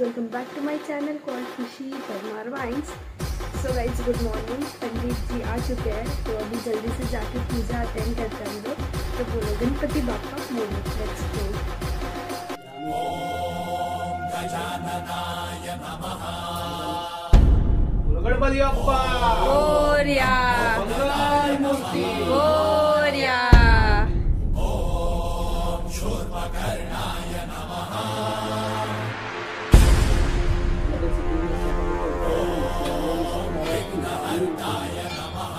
welcome back to my channel called Khushi Parmar Vines. So guys, good morning. पंडित जी आ चुके हैं तो अभी जल्दी से जाके पूजा अटेंड करते हैं हम लोग। तो बोलो गणपति बाप्पा मोरया। Let's go. ओम गजाननाय नमः। गणपति बाप्पा मोरया मोरया। ओम शूर्पकर्णाय नमः। ओम विघ्नहर्ताय नमः।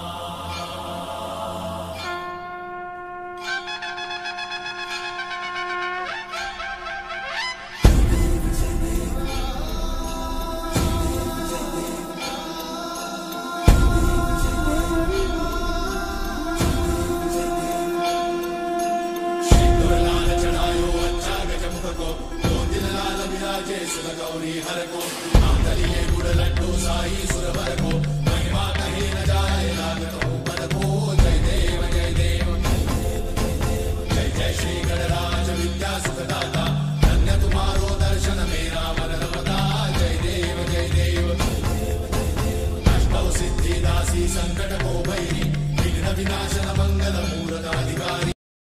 गौरी हर को आंतरिये गुड़ लड्डू साई सुरवर को महिमा कहीं न जाए लागत ऊपर को। जय देव जय देव जय जय श्री गणराज विद्या सुखदाता धन्य तुम्हारो दर्शन मेरा मन रमता। जय देव अष्टौ सिद्धि दासी संकट को भैरी विघ्न विनाशन मंगल मूर्त अधिकारी।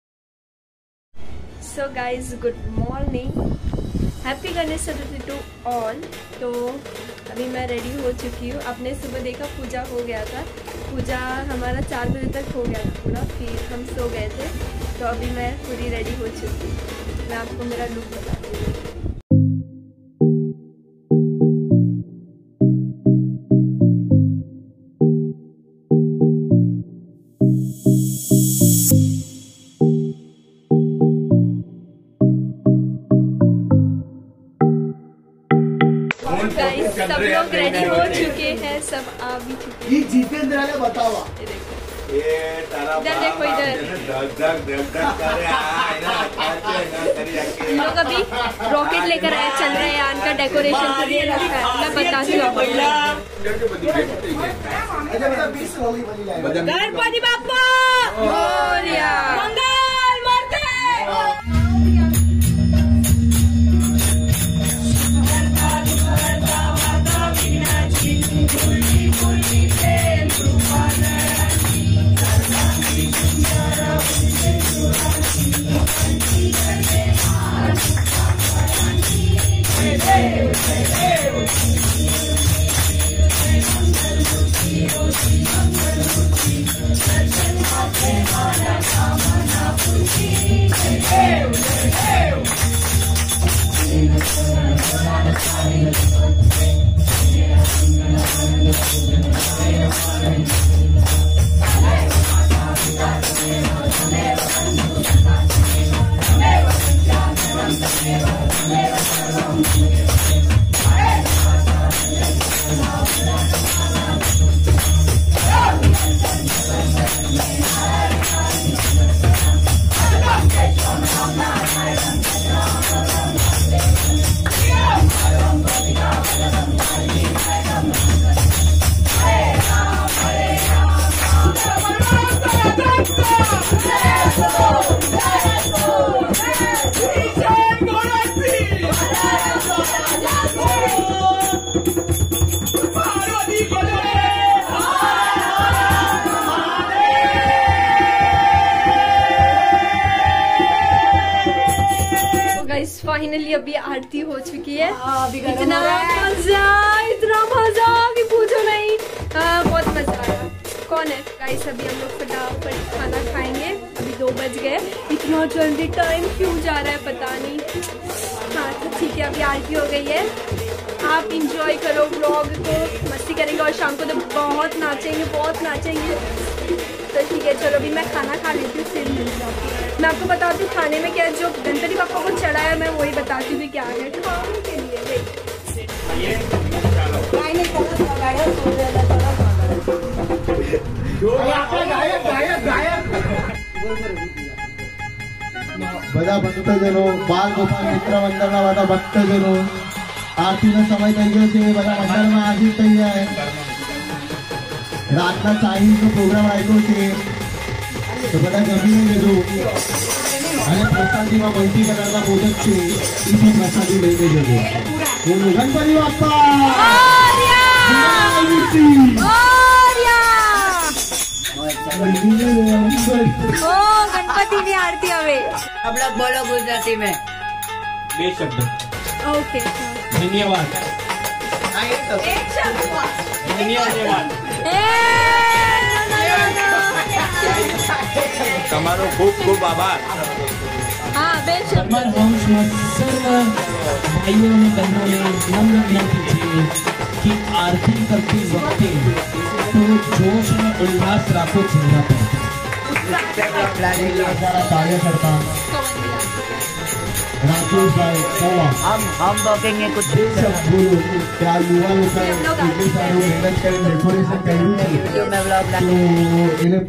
So guys, good morning. Happy Ganesh Chaturthi to all. तो अभी मैं रेडी हो चुकी हूँ। आपने सुबह देखा पूजा हो गया था। पूजा हमारा 4 बजे तक हो गया था पूरा, फिर हम सो गए थे। तो अभी मैं पूरी रेडी हो चुकी हूँ। मैं आपको मेरा लुक बताती हूँ। सब लोग रेडी हो चुके हैं, सब आ भी चुके हैं। जितेंद्र ने बतावा इधर देखो, इधर लोग अभी रॉकेट लेकर आए, चल रहे हैं। यान का डेकोरेशन के लिए रखा है। मैं बताती हूँ। गणपति बाप्पा मोरया। मंगल मूर्ति। फाइनली अभी आरती हो चुकी है। इतना मजा कि पूछो नहीं। बहुत मजा आया। कौन है गाइस? अभी हम लोग फटाफट खाना खाएंगे। अभी 2 बज गए। इतना जल्दी टाइम क्यों जा रहा है पता नहीं। हाँ तो ठीक है, अभी आरती हो गई है। आप इंजॉय करो व्लॉग को, मस्ती करेंगे और शाम को तो बहुत नाचेंगे। तो ठीक है, चलो अभी मैं खाना खा लेती हूँ, फिर मिलती हूँ। मैं आपको बताती हूँ खाने में क्या है। जो गणपति बाप्पा को चढ़ा है मैं वही बताती हूँ क्या है खाने के लिए। બધા ભક્તજનો, બાલ ગોપાલ મિત્ર મંડળના બધા ભક્તજનો, આરતીનો સમય થઈ ગયો છે। બધા મંડળમાં હાજર થઈ જાય। રાતના ચાઇનીઝનો પ્રોગ્રામ રાખ્યો છે તો બધા જમીને લેજો। અને પ્રસાદીમાં મલ્ટી કલરના મોદક છે એ પણ પ્રસાદી લઈને જજો। गणपति बाप्पा गणपति की आरती हवे। अब लोग बोलो गुजराती में बेशब्द। ओके धन्यवाद। धन्यवाद। તમારો ખૂબ ખૂબ આભાર। हाँ बेशक। समर हाउस में सर्व भाइयों ने बहनों ने नम्र विनती की कि आरती करती वक्त तो जोश में उल्लास राखो चेहरा पर। कार्यकर्ता राकेश भाई कौवा हम बोलेंगे कुछ सब गुरु क्या युवा लोग इतने सारे मेहनत कर डेकोरेशन कर जो मैं ब्लॉग तो इन्हें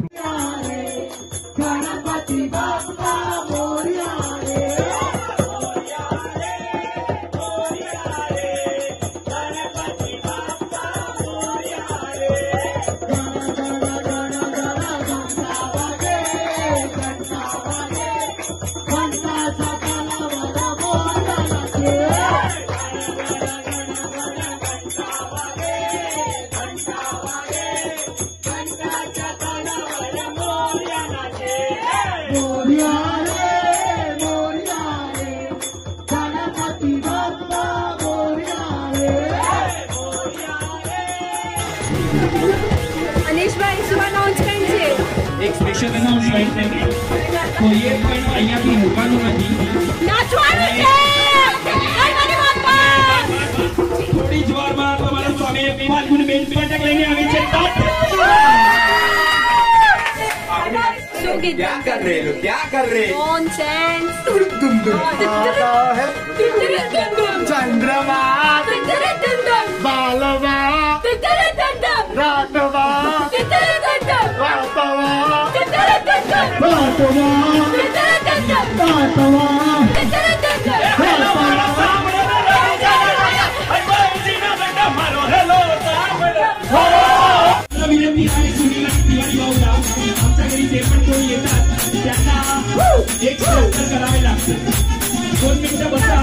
अनिश भाई सुबह अनाउंसमेंट છે એક સ્પેશિયલ અનાઉન્સમેન્ટ છે તો એ પણ અહીંયાથી મૂકવાનું નથી નાચવાનું છે ગણપતિ બાપ્પા થોડી જ વારમાં તમારા સ્વામી ફાલ્ગુન બેન પટક લઈને આવી છે क्या कर रहे हो? क्या कर रहे हो? नॉनसेंस चंद्रमा बालवा रातवा एक करावे लागते 2 मिनिटं बसा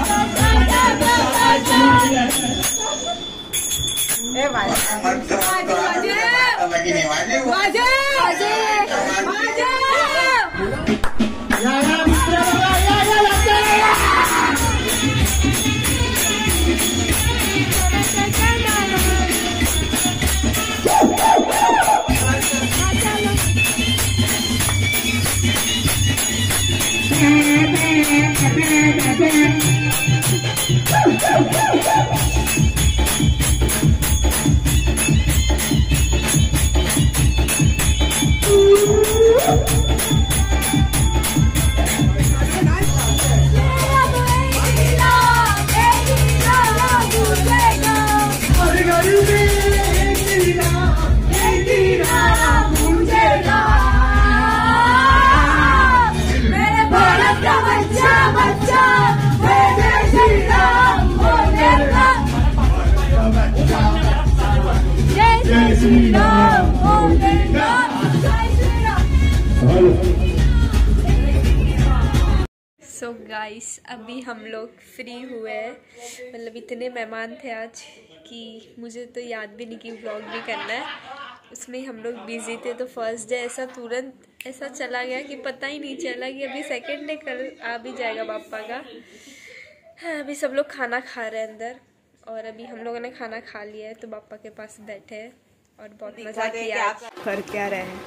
सो गाइस अभी हम लोग फ्री हुए हैं, मतलब इतने मेहमान थे आज कि मुझे तो याद भी नहीं कि व्लॉग भी करना है, उसमें हम लोग बिजी थे। तो फर्स्ट डे ऐसा तुरंत ऐसा चला गया कि पता ही नहीं चला कि अभी सेकंड डे कल आ भी जाएगा पापा का। हाँ, अभी सब लोग खाना खा रहे हैं अंदर और अभी हम लोगों ने खाना खा लिया है तो पापा के पास बैठे हैं और बहुत मज़ा किया। कर क्या रहे हैं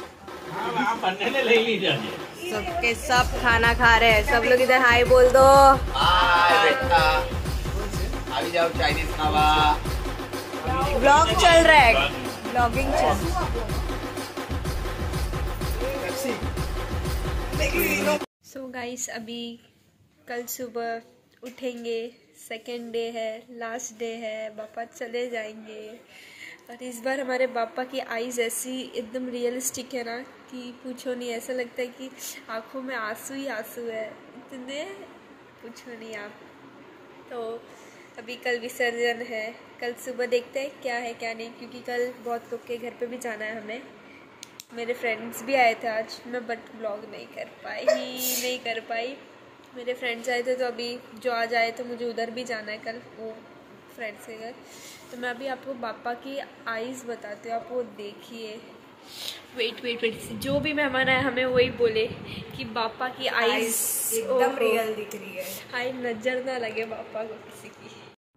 सबके सब खाना खा रहे हैं, सब लोग इधर हाय बोल दो। अभी जाओ चाइनीज खावा। ब्लॉग चल रहा है, ब्लॉगिंग चल। सो गाइस अभी कल सुबह उठेंगे, सेकेंड डे है, लास्ट डे है, पापा चले जाएंगे। और इस बार हमारे पापा की आईज़ ऐसी एकदम रियलिस्टिक है ना कि पूछो नहीं, ऐसा लगता है कि आँखों में आंसू ही आंसू है, इतने पूछो नहीं आप। तो अभी कल विसर्जन है, कल सुबह देखते हैं क्या है क्या नहीं, क्योंकि कल बहुत लोग के घर पे भी जाना है हमें। मेरे फ्रेंड्स भी आए थे आज, मैं बट ब्लॉग नहीं कर पाई। मेरे फ्रेंड्स आए थे तो अभी जो आज आए थे मुझे उधर भी जाना है कल, वो फ्रेंड्स के घर। तो मैं अभी आपको पापा की आईज़ बताती हूँ, आप वो देखिए। वेट जो भी मेहमान आए हमें वही बोले कि पापा की आईज़ एकदम रियल दिख रही है। आई नजर ना लगे पापा को किसी की।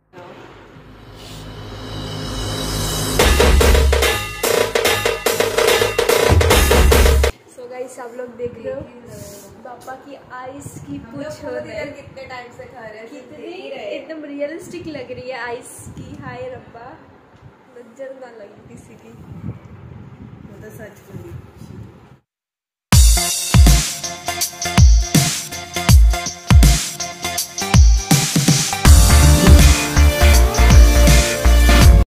सो गाइस आप लोग देख रहे हो पापा की आईज की पूछ कितने टाइम से खा रहे हैं, कितनी एकदम रियलिस्टिक लग रही है आईज की। हाय रब्बा, नजर ना लगे किसी की, वो तो सच बोली।